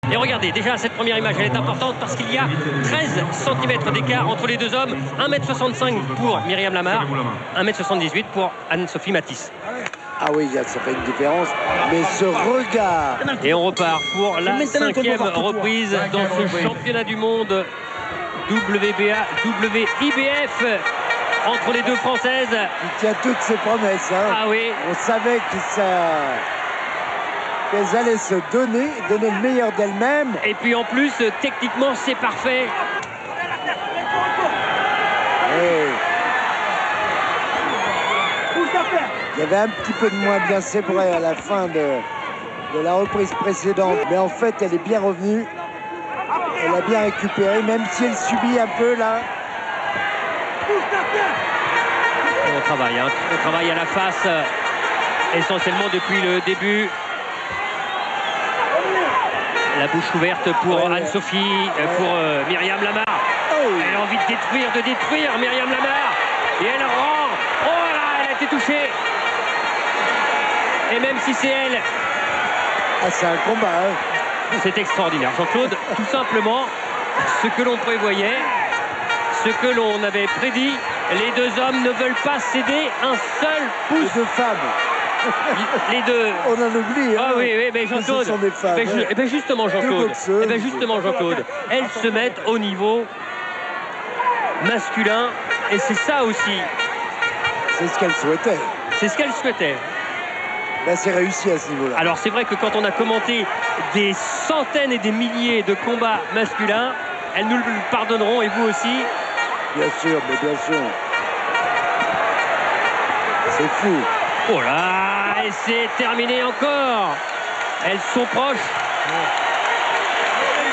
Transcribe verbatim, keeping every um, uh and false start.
Et regardez, déjà cette première image, elle est importante parce qu'il y a treize centimètres d'écart entre les deux hommes. un mètre soixante-cinq pour Myriam Lamar, un mètre soixante-dix-huit pour Anne-Sophie Matisse. Ah oui, ça fait une différence. Mais ce regard... Et on repart pour la cinquième reprise dans ce championnat du monde W B A, W I B F entre les deux Françaises. Il tient toutes ses promesses. Hein. Ah oui. On savait que ça... qu'elles allaient se donner, donner le meilleur d'elles-mêmes. Et puis en plus, techniquement, c'est parfait. Et... il y avait un petit peu de moins bien, c'est vrai, à la fin de, de la reprise précédente. Mais en fait, elle est bien revenue. Elle a bien récupéré, même si elle subit un peu là. On travaille, hein. On travaille à la face, essentiellement depuis le début. La bouche ouverte pour ouais, Anne-Sophie, ouais. pour euh, Myriam Lamar. Oh. Elle a envie de détruire, de détruire Myriam Lamar. Et elle rend. Oh là, elle a été touchée. Et même si c'est elle... Ah, c'est un combat, hein. C'est extraordinaire. Jean-Claude, tout simplement, ce que l'on prévoyait, ce que l'on avait prédit, les deux hommes ne veulent pas céder un seul pouce. Les deux femmes. Les deux. On en oublie. Hein. Ah oui, oui, mais Jean-Claude. Ce sont des femmes. Ben, hein. eh ben justement, Jean-Claude. Eh ben justement, Jean-Claude. Elles se mettent au niveau masculin, et c'est ça aussi. C'est ce qu'elles souhaitaient. C'est ce qu'elles souhaitaient. Là, c'est réussi à ce niveau-là. Alors, c'est vrai que quand on a commenté des centaines et des milliers de combats masculins, elles nous le pardonneront, et vous aussi. Bien sûr, mais bien sûr. C'est fou. Oh là, et c'est terminé encore. Elles sont proches.